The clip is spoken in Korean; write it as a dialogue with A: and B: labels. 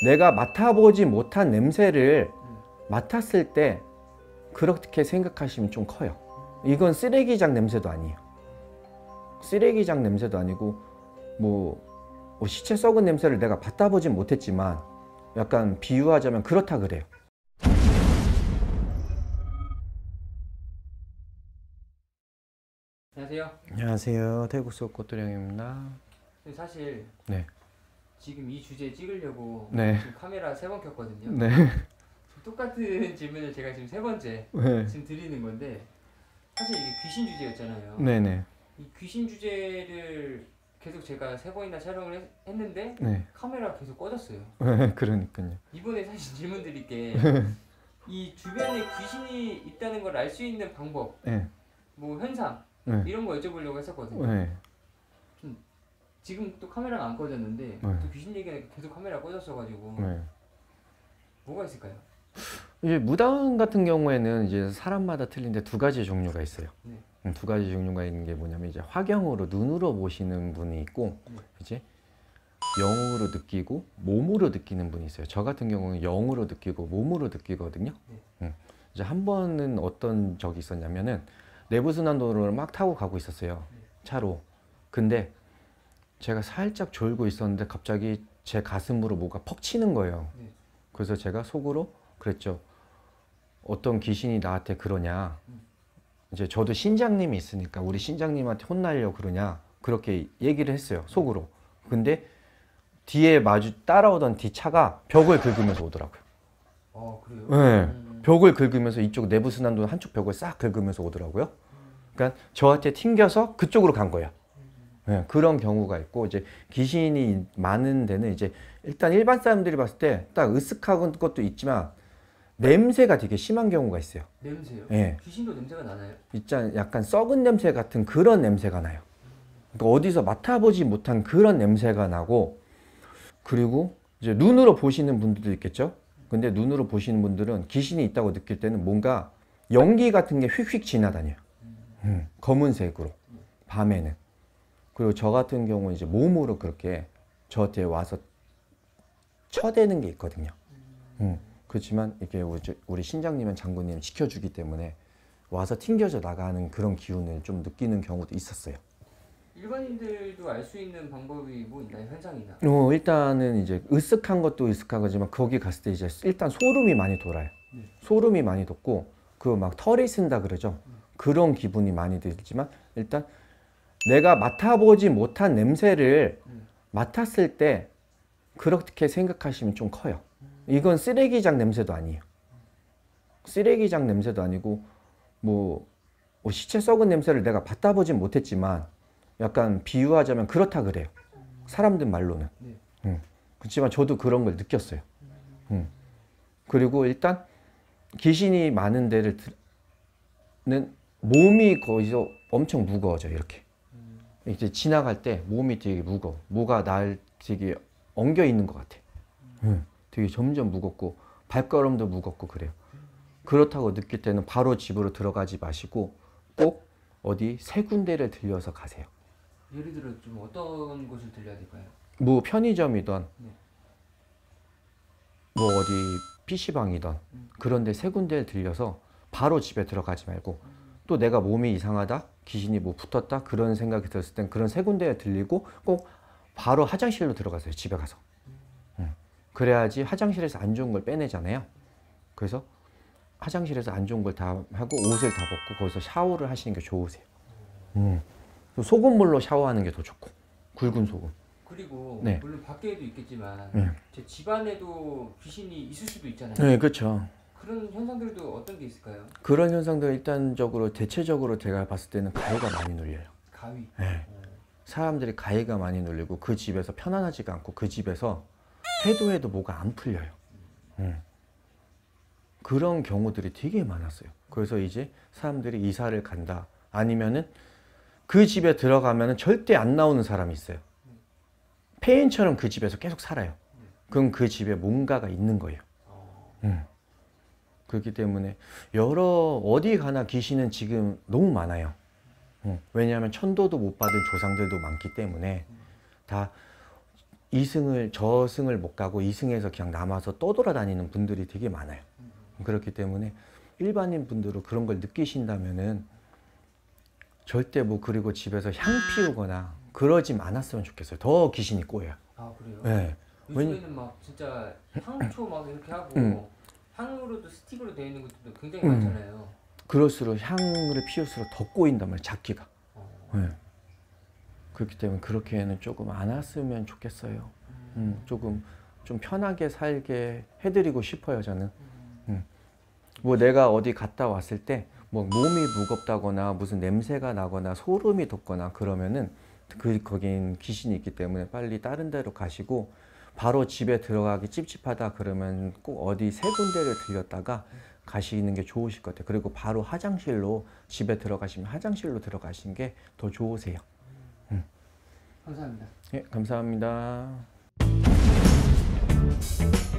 A: 내가 맡아보지 못한 냄새를 맡았을 때 그렇게 생각하시면 좀 커요. 이건 쓰레기장 냄새도 아니에요. 쓰레기장 냄새도 아니고 뭐 시체 썩은 냄새를 내가 맡아보진 못했지만 약간 비유하자면 그렇다 그래요.
B: 안녕하세요.
A: 안녕하세요. 태국속 꽃도령입니다.
B: 사실
A: 네.
B: 지금 이 주제 찍으려고
A: 네.
B: 지금 카메라 3번 켰거든요.
A: 네.
B: 똑같은 질문을 제가 지금 3번째
A: 네.
B: 지금 드리는 건데, 사실 이게 귀신 주제였잖아요.
A: 네네.
B: 이 귀신 주제를 계속 제가 3번이나 촬영을 했는데
A: 네.
B: 카메라가 계속 꺼졌어요.
A: 그러니까요.
B: 이번에 사실 질문 드릴 게 이 주변에 귀신이 있다는 걸 알 수 있는 방법,
A: 네.
B: 뭐 현상
A: 네.
B: 이런 거 여쭤보려고 했었거든요.
A: 네.
B: 지금 또 카메라가 안 꺼졌는데
A: 네.
B: 또 귀신 얘기하니까 계속 카메라가 꺼졌어가지고
A: 네.
B: 뭐가 있을까요?
A: 이제 무당 같은 경우에는 이제 사람마다 틀린데 두 가지 종류가 있어요.
B: 네.
A: 두 가지 종류가 있는 게 뭐냐면 이제 화경으로 눈으로 보시는 분이 있고 이제 영으로 느끼고 몸으로 느끼는 분이 있어요. 저 같은 경우는 영으로 느끼고 몸으로 느끼거든요. 이제 한 번은 어떤 적이 있었냐면은 내부순환도로를 막 타고 가고 있었어요. 차로. 근데 제가 살짝 졸고 있었는데 갑자기 제 가슴으로 뭐가 퍽 치는 거예요. 그래서 제가 속으로 그랬죠. 어떤 귀신이 나한테 그러냐. 이제 저도 신장님이 있으니까 우리 신장님한테 혼나려고 그러냐. 그렇게 얘기를 했어요. 속으로. 근데 뒤에 따라오던 뒷차가 벽을 긁으면서 오더라고요.
B: 그래요?
A: 네. 벽을 긁으면서 이쪽 내부순환도 한쪽 벽을 싹 긁으면서 오더라고요. 그러니까 저한테 튕겨서 그쪽으로 간 거예요. 네, 그런 경우가 있고, 이제 귀신이 많은 데는 이제 일단 일반 사람들이 봤을 때 딱 으쓱한 것도 있지만 냄새가 되게 심한 경우가 있어요.
B: 냄새요?
A: 네.
B: 귀신도 냄새가 나나요?
A: 있잖아요. 약간 썩은 냄새 같은 그런 냄새가 나요. 그러니까 어디서 맡아보지 못한 그런 냄새가 나고, 그리고 이제 눈으로 보시는 분들도 있겠죠. 근데 눈으로 보시는 분들은 귀신이 있다고 느낄 때는 뭔가 연기 같은 게 휙휙 지나다녀요. 검은색으로 밤에는. 그리고 저 같은 경우는 이제 몸으로 그렇게 저한테 와서 쳐대는 게 있거든요. 그렇지만 이게 우리 신장님은 장군님 지켜주기 때문에 와서 튕겨져 나가는 그런 기운을 좀 느끼는 경우도 있었어요.
B: 일반인들도 알 수 있는 방법이 뭐 있나요? 현상이나?
A: 일단은 이제 으쓱한 것도 으쓱한 거지만 거기 갔을 때 이제 일단 소름이 많이 돌아요. 소름이 많이 돋고 그 막 털이 쓴다 그러죠. 그런 기분이 많이 들지만 일단 내가 맡아보지 못한 냄새를 맡았을 때 그렇게 생각하시면 좀 커요. 이건 쓰레기장 냄새도 아니에요. 쓰레기장 냄새도 아니고 뭐 시체 썩은 냄새를 내가 맡아보진 못했지만 약간 비유하자면 그렇다 그래요. 사람들 말로는. 그렇지만 저도 그런 걸 느꼈어요. 그리고 일단 귀신이 많은 데는 몸이 거기서 엄청 무거워져요. 이렇게. 이제 지나갈 때 몸이 되게 무거워. 뭐가 날 되게 엉겨 있는 것 같아. 되게 점점 무겁고 발걸음도 무겁고 그래요. 그렇다고 느낄 때는 바로 집으로 들어가지 마시고 꼭 어디 세 군데를 들려서 가세요.
B: 예를 들어 좀 어떤 곳을 들려야 될까요?
A: 뭐 편의점이든 뭐 어디 PC방이든 그런 데 세 군데를 들려서 바로 집에 들어가지 말고 또 내가 몸이 이상하다, 귀신이 뭐 붙었다 그런 생각이 들었을 땐 그런 세 군데에 들리고 꼭 바로 화장실로 들어가세요. 집에 가서. 그래야지 화장실에서 안 좋은 걸 빼내잖아요. 그래서 화장실에서 안 좋은 걸 다 하고 옷을 다 벗고 거기서 샤워를 하시는 게 좋으세요. 소금물로 샤워하는 게 더 좋고, 굵은 소금.
B: 그리고
A: 네.
B: 물론 밖에도 있겠지만
A: 네.
B: 제 집안에도 귀신이 있을 수도 있잖아요.
A: 네, 그렇죠.
B: 그런 현상들도 어떤 게 있을까요?
A: 그런 현상들 일단적으로 대체적으로 제가 봤을 때는 가위가 많이 눌려요.
B: 가위?
A: 네. 사람들이 가위가 많이 눌리고 그 집에서 편안하지가 않고 그 집에서 해도 뭐가 안 풀려요. 그런 경우들이 되게 많았어요. 그래서 이제 사람들이 이사를 간다 아니면은 그 집에 들어가면은 절대 안 나오는 사람이 있어요. 폐인처럼 그 집에서 계속 살아요. 그럼 그 집에 뭔가가 있는 거예요. 그렇기 때문에 어디 가나 귀신은 지금 너무 많아요. 왜냐하면 천도도 못 받은 조상들도 많기 때문에 다 저승을 못 가고 2승에서 그냥 남아서 떠돌아다니는 분들이 되게 많아요. 그렇기 때문에 일반인 분들은 그런 걸 느끼신다면은 절대 뭐 그리고 집에서 향 피우거나 그러지 않았으면 좋겠어요. 더 귀신이 꼬여요.
B: 아 그래요?
A: 네.
B: 요즘에는 막 진짜 향초 막 이렇게 하고 향으로도 스틱으로 되어 있는 것들도 굉장히
A: 음.
B: 많잖아요.
A: 그럴수록 향을 피울수록 더 꼬인단 말이에요. 잡기가. 네. 그렇기 때문에 그렇게는 조금 안 왔으면 좋겠어요. 조금 좀 편하게 살게 해드리고 싶어요, 저는. 뭐 내가 어디 갔다 왔을 때 뭐 몸이 무겁다거나 무슨 냄새가 나거나 소름이 돋거나 그러면은 거긴 귀신이 있기 때문에 빨리 다른 데로 가시고 바로 집에 들어가기 찝찝하다 그러면 꼭 어디 세 군데를 들렸다가 가시는 게 좋으실 것 같아요. 그리고 바로 화장실로 집에 들어가시면 화장실로 들어가시는 게 더 좋으세요.
B: 감사합니다.
A: 예, 감사합니다.